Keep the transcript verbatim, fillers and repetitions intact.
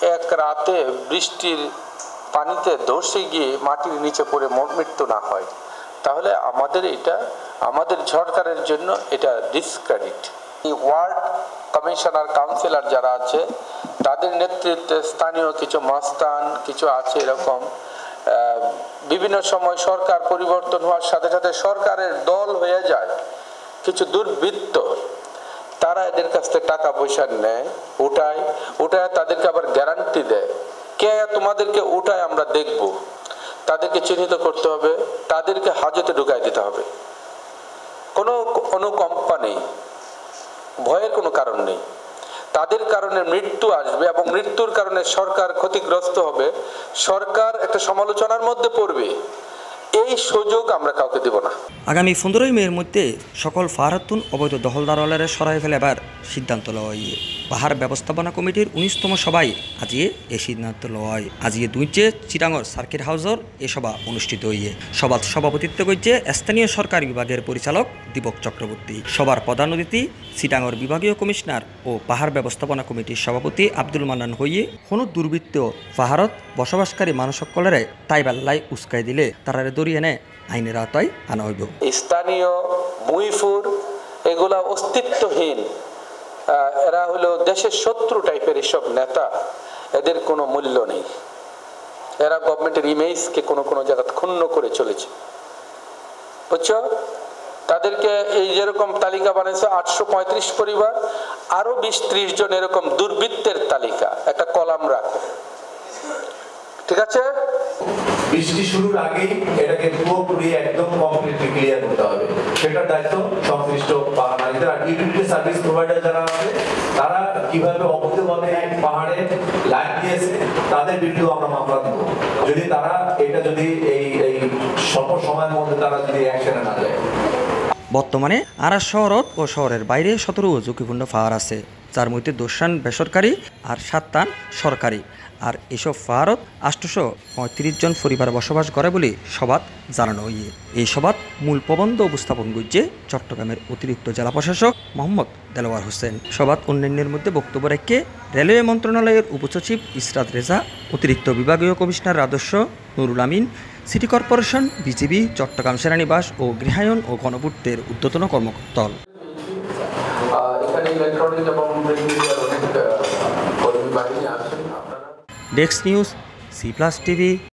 এক রাতে বৃষ্টির পানিতে ধসে গিয়ে মাটির নিচে পড়ে মৃত্যু না হয়, তাহলে আমাদের এটা আমাদের সরকারের জন্য এটা ডিসক্রেডিট। ওয়ার্ড কমিশনার কাউন্সিলর যারা আছে তাদের নেতৃত্বে স্থানীয় কিছু মস্তান কিছু আছে এরকম বিভিন্ন সময় সরকার পরিবর্তন হওয়ার সাথে সাথে সরকারের দল হয়ে যায় কিছু দুর্বৃত্ত, তারা এদের কাছ থেকে টাকা পয়সা নেয়, উঠায় উঠায় তাদেরকে আবার গ্যারান্টি দেয় কে তোমাদেরকে উঠায় আমরা দেখব। তাদেরকে চিহ্নিত করতে হবে, তাদেরকে হাজতে ঢুকাই দিতে হবে। কোনো অনুকম্পা নেই, ভয়ের কোনো কারণ নেই। তাদের কারণে মৃত্যু আসবে এবং মৃত্যুর কারণে সরকার ক্ষতিগ্রস্ত হবে, সরকার একটা সমালোচনার মধ্যে পড়বে। এই সুযোগ আমরা কাউকে দেব না। আগামী পনেরোই মের মধ্যে সকল ফাহারাতুন অবৈধ দখলদারলের সরাই ফেলেবার সিদ্ধান্ত লওয়া হয়ে পাহাড় ব্যবস্থাপনা কমিটির উনিশতম সভায় আজিয়ে এই সিদ্ধান্ত লওয়া হয়। আজিয়ে দুইচে চিটাঙর সার্কিট হাউসর এ সভা অনুষ্ঠিত হইয়ে সভার সভাপতিত্ব করছে স্থানীয় সরকার বিভাগের পরিচালক দীপক চক্রবর্তী। সভার প্রধান অতিথি চিটাঙর বিভাগীয় কমিশনার ও পাহাড় ব্যবস্থাপনা কমিটির সভাপতি আব্দুল মান্নান হইয়ে কোনো দুর্বৃত্ত পাহাড়ত বসবাসকারী মানুষ সকলের তাইবাল্লাই উস্কাই দিলে তারা দরিয়ে নেয় আইনের আওতায় আনা হইব। স্থানীয় মুইফুর এগুলা অস্তিত্বহীন, এরা হলো দেশের শত্রু টাইপের এসব নেতা, এদের কোনো মূল্য নেই। এরা গভর্নমেন্টের ইমেজকে কোনো কোনো জায়গা ক্ষুণ্ণ করে চলেছে, বুঝছো? তাদেরকে এই যেরকম তালিকা বানিয়েছে আটশো পঁয়ত্রিশ পরিবার, আরো বিশ ত্রিশ জন এরকম দুর্বৃত্তের তালিকা একটা কলাম রাখো, ঠিক আছে? বৃষ্টি শুরুর আগেই এটাকে পুরোপুরি একদম কমপ্লিটলি ক্লিয়ার করতে হবে, সেটার দায়িত্ব সংশ্লিষ্ট পাহাড়িদের। আর ইউটিলিটি সার্ভিস প্রোভাইডার যারা আছে তারা কিভাবে অবৈধভাবে পাহাড়ে লাইন দিয়েছে তাদের বিরুদ্ধেও আমরা মামলা দেব, যদি তারা এটা যদি এই এই স্বল্প সময়ের মধ্যে তারা যদি অ্যাকশনে না যায়। বর্তমানে আরা শহরত ও শহরের বাইরে সতেরো ঝুঁকিপূর্ণ পাহাড় আছে, যার মধ্যে দোসান বেসরকারি আর সাতটান সরকারি। আর এসব পাহাড়ত আটশোশো পঁয়ত্রিশ জন পরিবার বসবাস করে বলে সভাত জানানো হইয়ে। এই সভাত মূল প্রবন্ধ উপস্থাপন করছে চট্টগ্রামের অতিরিক্ত জেলা প্রশাসক মোহাম্মদ দেলোয়ার হোসেন। সভাত অন্যান্যের মধ্যে বক্তব্য রেখে রেলওয়ে মন্ত্রণালয়ের উপসচিব ইসরাত রেজা, অতিরিক্ত বিভাগীয় কমিশনার রাজস্ব Nurul Amin, city corporation, BGB, Chittagong সেনানিবাস ও গৃহায়ন ও গণপূর্তের ঊর্ধ্বতন কর্মকর্তা। Desk news, C Plus TV.